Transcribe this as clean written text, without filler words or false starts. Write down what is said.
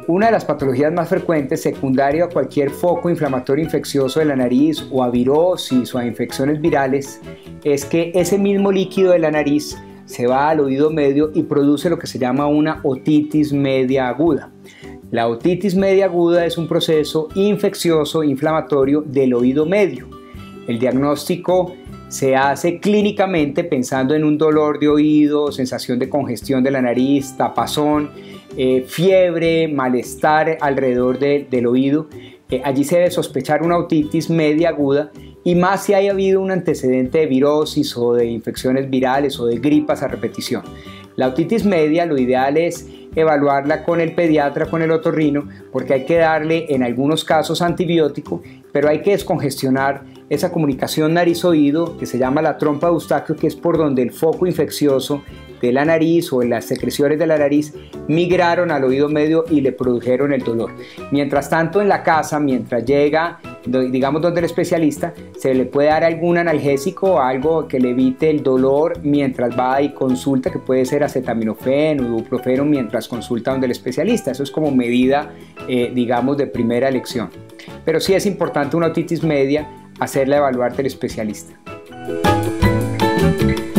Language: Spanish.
Una de las patologías más frecuentes, secundaria a cualquier foco inflamatorio infeccioso de la nariz o a virosis o a infecciones virales, es que ese mismo líquido de la nariz se va al oído medio y produce lo que se llama una otitis media aguda. La otitis media aguda es un proceso infeccioso inflamatorio del oído medio. El diagnóstico se hace clínicamente pensando en un dolor de oído, sensación de congestión de la nariz, tapazón, fiebre, malestar alrededor del oído. Allí se debe sospechar una otitis media aguda y más si haya habido un antecedente de virosis o de infecciones virales o de gripas a repetición. La otitis media, lo ideal es evaluarla con el pediatra, con el otorrino, porque hay que darle en algunos casos antibiótico, pero hay que descongestionar esa comunicación nariz-oído que se llama la trompa de Eustaquio, que es por donde el foco infeccioso de la nariz o en las secreciones de la nariz migraron al oído medio y le produjeron el dolor. Mientras tanto, en la casa, mientras llega, digamos, donde el especialista, se le puede dar algún analgésico, algo que le evite el dolor mientras va y consulta, que puede ser acetaminofén o ibuprofeno mientras consulta donde el especialista. Eso es como medida, digamos, de primera elección. Pero sí es importante una otitis media, hacerla evaluar del especialista.